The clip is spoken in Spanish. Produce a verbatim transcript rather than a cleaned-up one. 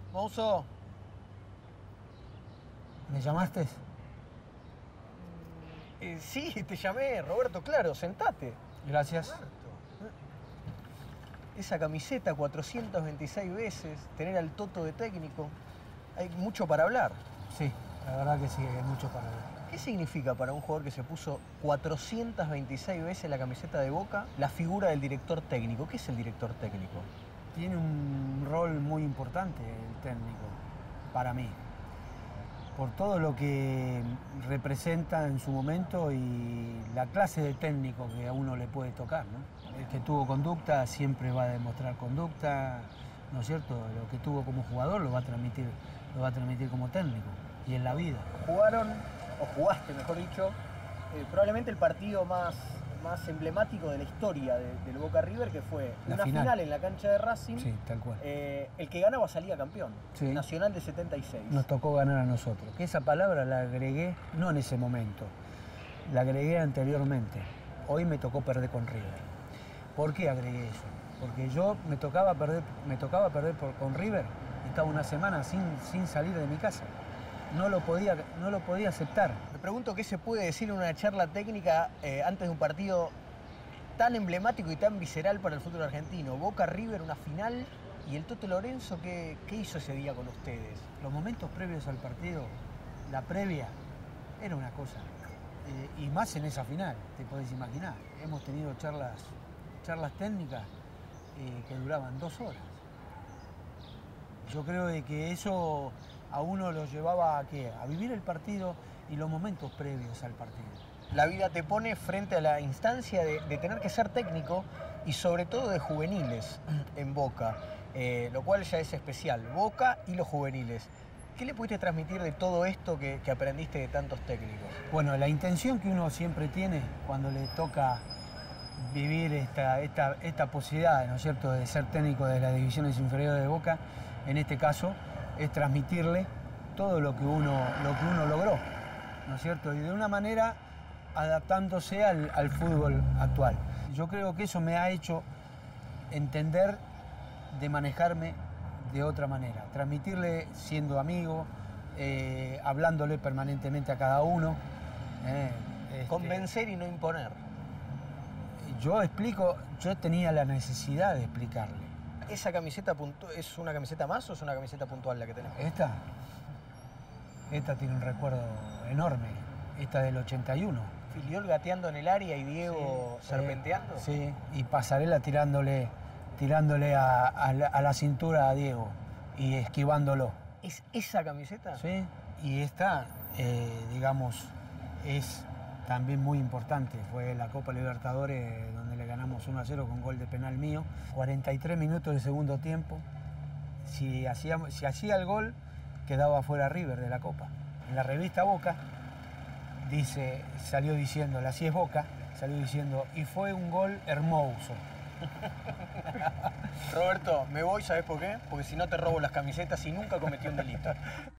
Mozo, ¿Me llamaste? eh, sí, te llamé, Roberto, claro, sentate. Gracias. Esa camiseta cuatrocientas veintiséis veces, tener al Toto de técnico, hay mucho para hablar. Sí, la verdad que sí, hay mucho para ver. ¿Qué significa para un jugador que se puso cuatrocientas veintiséis veces la camiseta de Boca la figura del director técnico? ¿Qué es el director técnico? Tiene un rol muy importante el técnico, para mí, por todo lo que representa en su momento y la clase de técnico que a uno le puede tocar, ¿no? El que tuvo conducta siempre va a demostrar conducta, ¿no es cierto? Lo que tuvo como jugador lo va a transmitir, lo va a transmitir como técnico y en la vida. Jugaron, o jugaste, mejor dicho, eh, probablemente el partido más, más emblemático de la historia de, del Boca River, que fue La una final. final. en la cancha de Racing. Sí, tal cual. Eh, el que ganaba salía campeón. Sí. Nacional de setenta y seis. Nos tocó ganar a nosotros. Que esa palabra la agregué, no en ese momento, la agregué anteriormente. Hoy me tocó perder con River. ¿Por qué agregué eso? Porque yo me tocaba perder, me tocaba perder por, con River, estaba una semana sin, sin salir de mi casa. No lo podía, no lo podía aceptar. Me pregunto qué se puede decir en una charla técnica eh, antes de un partido tan emblemático y tan visceral para el fútbol argentino. Boca River, una final, y el Toto Lorenzo, ¿qué, qué hizo ese día con ustedes? Los momentos previos al partido, la previa, era una cosa. Eh, y más en esa final, te podés imaginar. Hemos tenido charlas, charlas técnicas eh, que duraban dos horas. Yo creo de que eso a uno lo llevaba a, ¿qué? A vivir el partido y los momentos previos al partido. La vida te pone frente a la instancia de, de tener que ser técnico y sobre todo de juveniles en Boca, eh, lo cual ya es especial, Boca y los juveniles. ¿Qué le pudiste transmitir de todo esto que, que aprendiste de tantos técnicos? Bueno, la intención que uno siempre tiene cuando le toca vivir esta, esta, esta posibilidad, ¿no es cierto?, de ser técnico de las divisiones inferiores de Boca, en este caso, es transmitirle todo lo que uno, lo que uno logró, ¿no es cierto?, y de una manera adaptándose al, al fútbol actual. Yo creo que eso me ha hecho entender de manejarme de otra manera, transmitirle siendo amigo, eh, hablándole permanentemente a cada uno. Eh, este, Convencer y no imponer. Yo explico, yo tenía la necesidad de explicarle. ¿Esa camiseta es una camiseta más o es una camiseta puntual la que tenés? Esta, esta tiene un recuerdo enorme, esta del ochenta y uno. Filiol gateando en el área y Diego Sí, serpenteando. Eh, sí, y Pasarela tirándole, tirándole a, a, la, a la cintura a Diego y esquivándolo. ¿Es esa camiseta? Sí, y esta, eh, digamos, es también muy importante. Fue la Copa Libertadores donde le ganamos uno a cero con gol de penal mío. cuarenta y tres minutos del segundo tiempo. Si hacía, si hacía el gol, quedaba fuera River de la Copa. En la revista Boca dice, salió diciendo, así es Boca, salió diciendo, y fue un gol hermoso. Roberto, me voy, ¿sabes por qué? Porque si no te robo las camisetas y nunca cometí un delito.